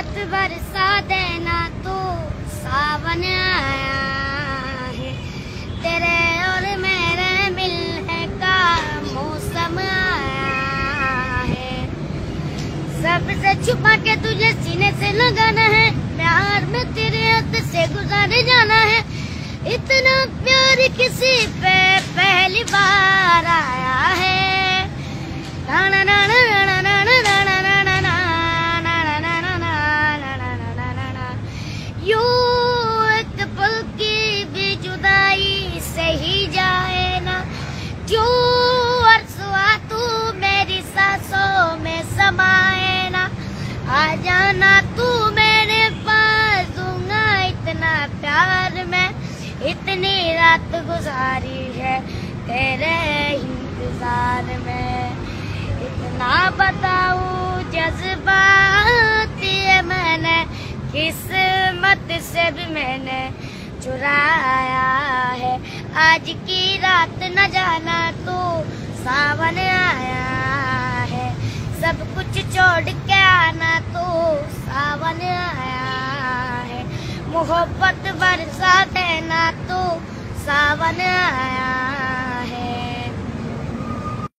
मोहब्बत बरसा देना तो सावन आया है, तेरे और मेरे मिलने का मौसम आया है। सबसे छुपा के तुझे सीने से लगाना है, प्यार में तेरे हाथ से गुजारे जाना है। इतना प्यार किसी पे पहली बार आया है। यूं एक पल की भी जुदाई से ही जाए ना, जो अरसुआ तू मेरी सांसों में समाए ना। आ जाना तू मेरे पास, दूंगा इतना प्यार मैं, इतनी रात गुजारी है तेरे इंतजार में। इतना बताऊं जज्बात ये मैंने किस्मत से भी मैंने चुराया है। आज की रात न जाना तो सावन आया है, सब कुछ छोड़ के आना तो सावन आया है। मोहब्बत बरसा देना तो सावन आया